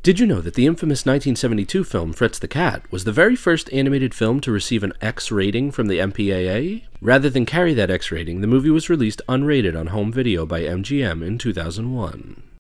Did you know that the infamous 1972 film Fritz the Cat was the very first animated film to receive an X rating from the MPAA? Rather than carry that X rating, the movie was released unrated on home video by MGM in 2001.